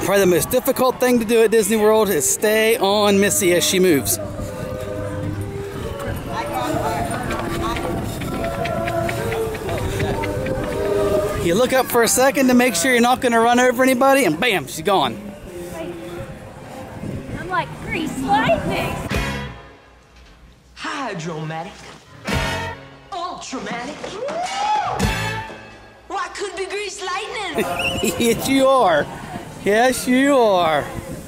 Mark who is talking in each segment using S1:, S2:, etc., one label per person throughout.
S1: Probably the most difficult thing to do at Disney World is stay on Missy as she moves. You look up for a second to make sure you're not going to run over anybody, and bam, she's gone.
S2: I'm like grease lightning.
S3: Hydromatic. Ultramatic. Why could be grease lightning?
S1: Yes, you are. Yes, you are.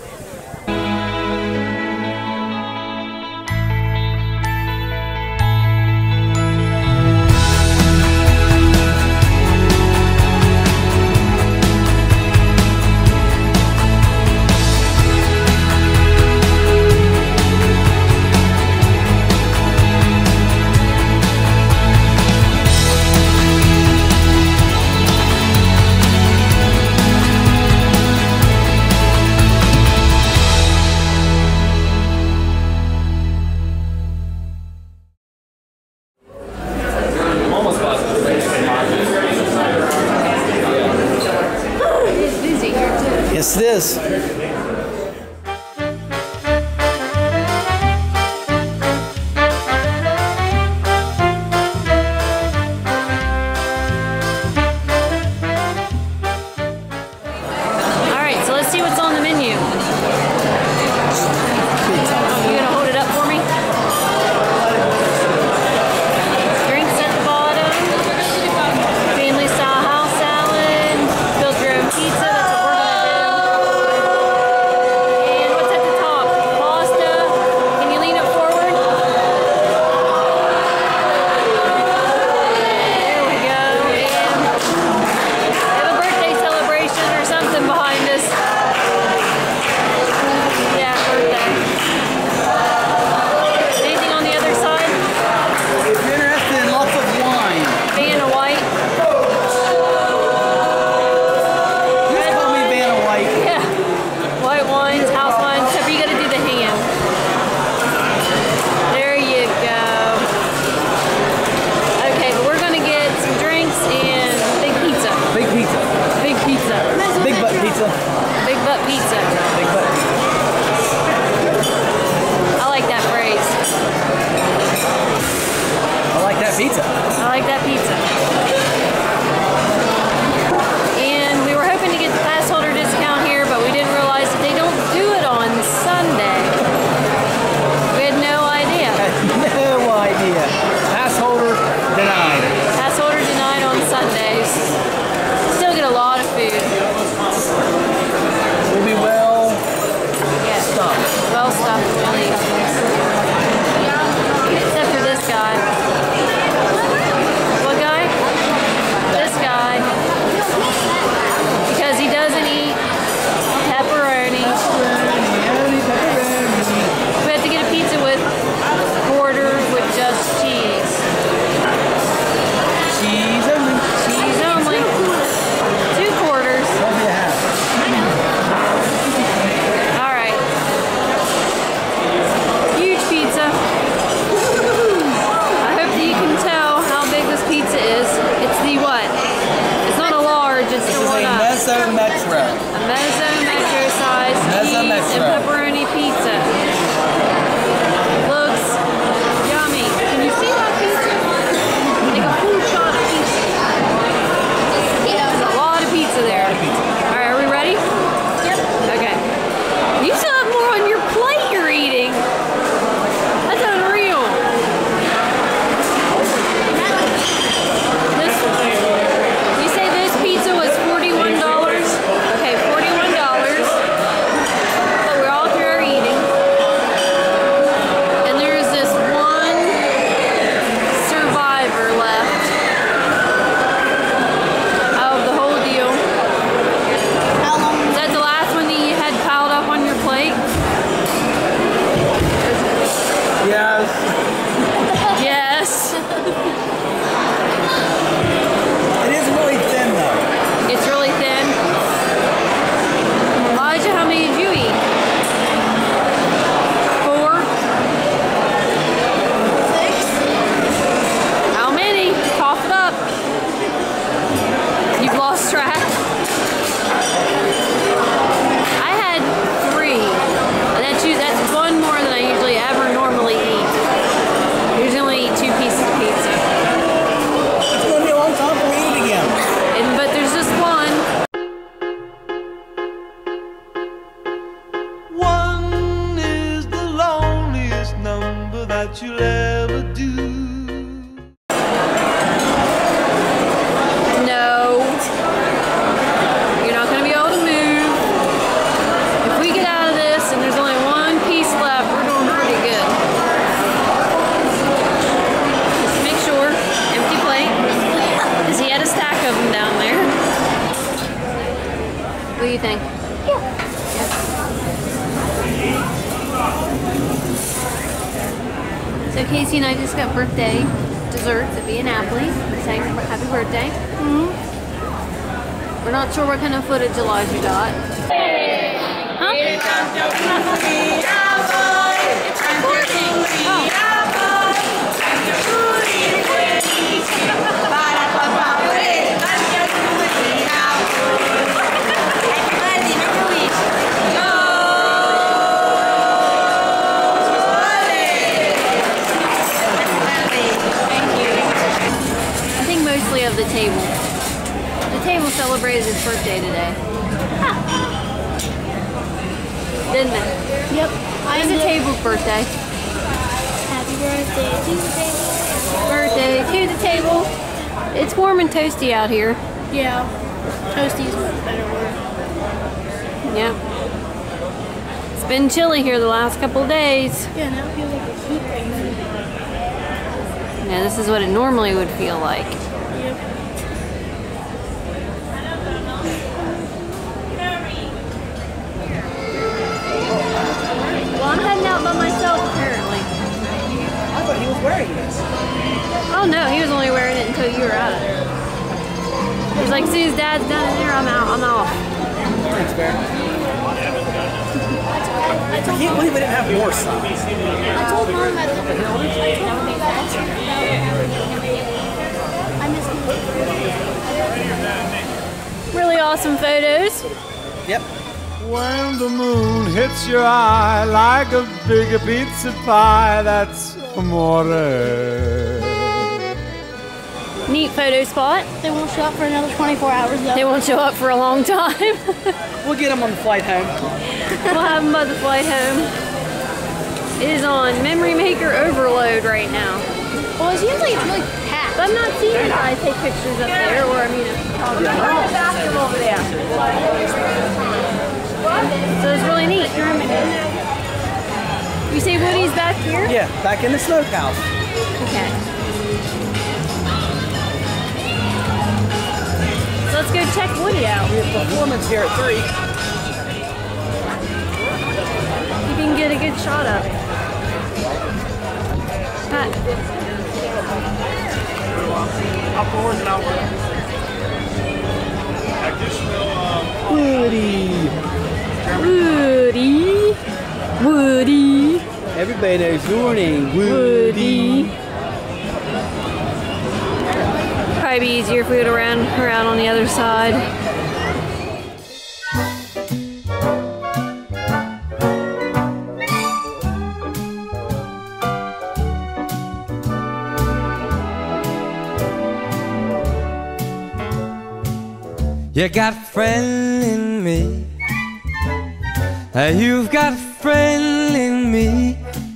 S1: Yes, it is.
S2: All right, so let's see what's on the menu. You gonna hold it up for me? Drinks at the bottom. Family style house salad. Build your own pizza.
S4: what you'll ever do.
S2: No. You're not going to be able to move. If we get out of this and there's only one piece left, we're doing pretty good. Just make sure. Empty plate. Because he had a stack of them down there. What do you think? So Casey and I just got birthday desserts at Napoli. Saying happy birthday. We're not sure what kind of footage Elijah got. Huh? Of the table. The table celebrated his birthday today. Didn't it?
S5: Yep.
S2: It was the table's birthday.
S5: Happy birthday to the table.
S2: Birthday to the table. It's warm and toasty out here.
S5: Yeah. Toasty's a better word.
S2: Yep. It's been chilly here the last couple of days.
S5: Yeah, now it feels like a heat wave.
S2: Yeah, this is what it normally would feel like. Well, I'm heading out by myself apparently.
S1: I thought he was wearing this.
S2: Oh no, he was only wearing it until you were out of there. He's like, as soon as Dad's done in there, I'm out. I'm off.
S1: Thanks, Bear. I can't believe we didn't have more signs.
S5: I told Mom I told her I missed you.
S2: Really awesome photos.
S1: Yep.
S4: When the moon hits your eye like a big pizza pie, that's amore.
S2: Neat photo spot.
S5: They won't show up for another 24 hours though.
S2: They won't show up for a long time.
S1: We'll get them on the flight home.
S2: We'll have them by the flight home. It is on memory maker overload right now.
S5: Well, it seems like it's really packed.
S2: But I'm not seeing you guys take pictures up there, or I mean, over there. So it's really neat. You say Woody's back here?
S1: Yeah, back in the smokehouse.
S2: Okay. So let's go check Woody out.
S1: We have performance here at 3.
S2: You can get a good shot of it. Hi.
S1: Woody.
S2: Woody. Woody.
S1: Everybody knows your name.
S2: Woody. Probably be easier if we went around on the other side.
S4: You got a friend in me. You've got a friend in me.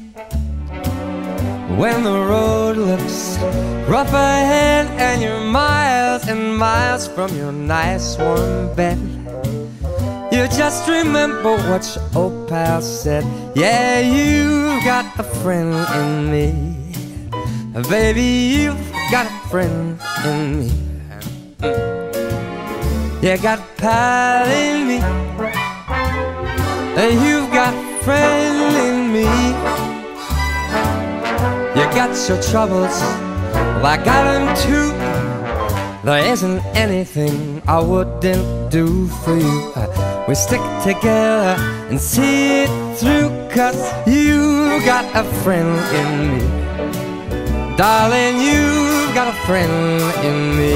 S4: When the road looks rough ahead and you're miles and miles from your nice warm bed, you just remember what your old pal said. Yeah, you've got a friend in me. Baby, you've got a friend in me. You got a pal in me. You've got a friend in me. You got your troubles, well, I got them too. There isn't anything I wouldn't do for you. We stick together and see it through, 'cause you got a friend in me. Darling, you've got a friend in me.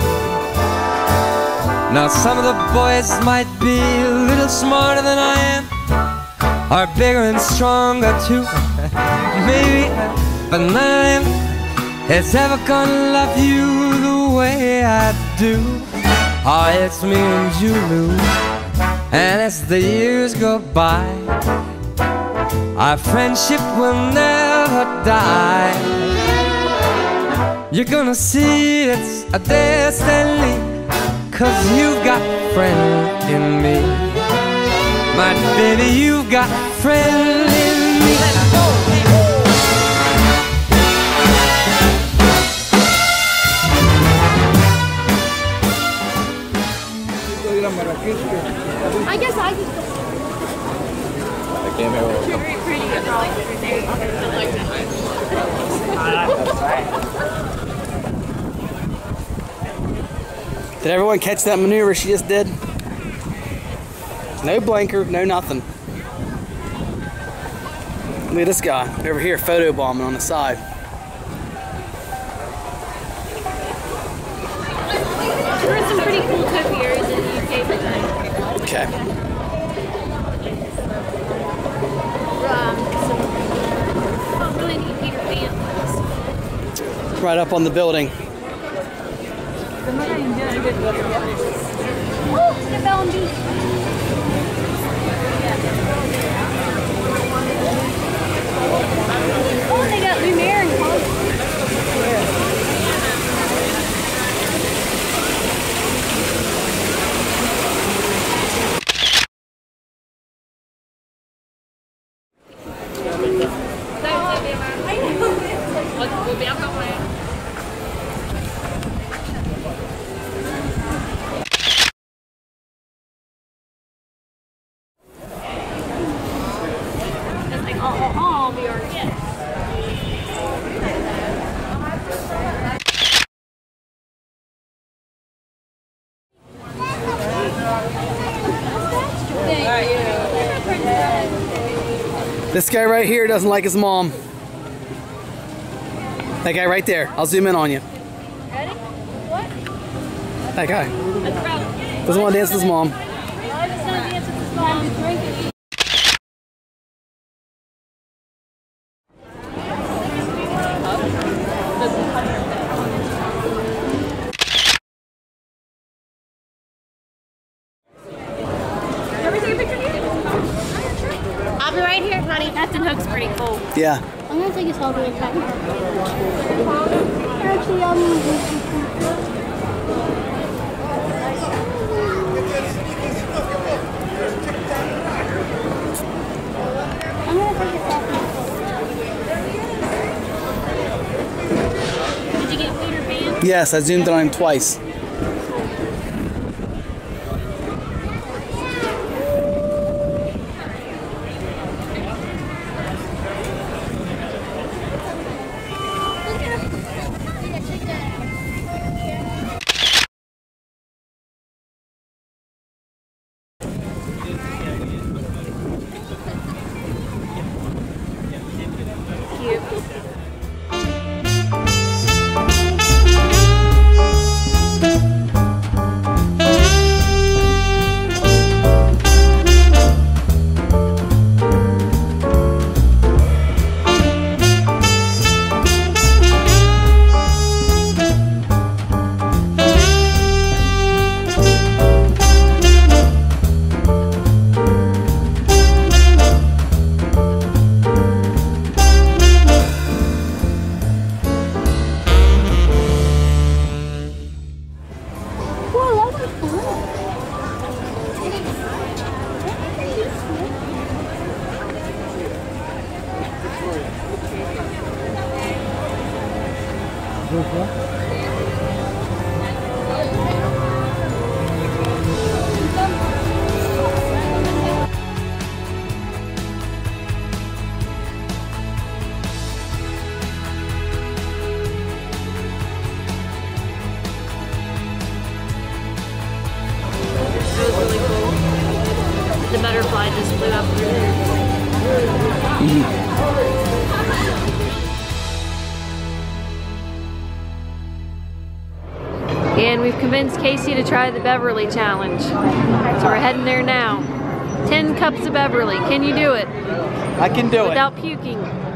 S4: Now some of the boys might be a little smarter than I am, or bigger and stronger too, maybe, but none of them is ever gonna love you the way I do. Oh, it's me and you, Lou, and as the years go by, our friendship will never die. You're gonna see it's a destiny, 'cause you've got a friend in me. My baby, you've got a friend in me. Let's go.
S5: I guess I just go.
S1: Did everyone catch that maneuver she just did? No blinker, no nothing. Look at this guy over here photobombing on the side.
S2: There are some pretty cool topiaries in the UK today.
S1: Okay.
S2: Some really neat Peter Pan ones.
S1: Right up on the building.
S5: Oh, the bell and beat. Oh, they got Lumiere and Close.
S2: We are yes.
S1: This guy right here doesn't like his mom. That guy right there. I'll zoom in on you.
S5: Ready? What?
S1: That guy. Doesn't want to dance with his mom.
S5: I'll be right here, honey.
S2: Captain Hook's pretty cool.
S1: Yeah.
S5: I'm gonna take his hog away from Actually, I'm gonna take his hog.
S2: Did you get Peter Pan?
S1: Yes, I zoomed in on him twice.
S2: The butterfly just flew up through there. And we've convinced Casey to try the Beverly Challenge. So we're heading there now. 10 cups of Beverly. Can you do it?
S1: I can do it.
S2: Without puking.